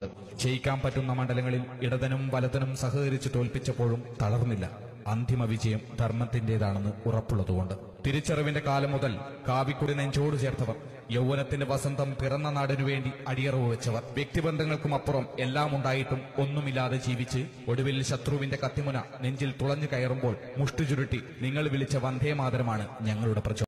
ജയിക്കാൻ പറ്റുന്ന മണ്ഡലങ്ങളിൽ ഇടതനും വലതനും സഹകരിച്ച് തോൽപ്പിച്ചപ്പോഴും തളർന്നില്ല. അന്തിമ വിജയം ധർമ്മത്തിന്റേതാണെന്ന് ഉറപ്പുള്ളതുകൊണ്ട്. തിരിച്ചറിവിന്റെ കാലം മുതൽ കാവിക്കുടി നെഞ്ചോട് ചേർത്തവർ, യൗവനത്തിന്റെ വസന്തം പിറന്ന നാടിനുവേണ്ടി അടിയറവ് വെച്ചവർ, വ്യക്തിബന്ധങ്ങൾക്കും അപ്പുറം എല്ലാം ഉണ്ടായിട്ടും ഒന്നുമില്ലാതെ ജീവിച്ച് ഒടുവിൽ ശത്രുവിന്റെ കത്തിമുന നെഞ്ചിൽ തുളഞ്ഞു കയറുമ്പോൾ മുഷ്ടി ചുരുട്ടി നിങ്ങൾ വിളിച്ച വന്ദേമാതരമാണ് ഞങ്ങളുടെ പ്രചോദനം.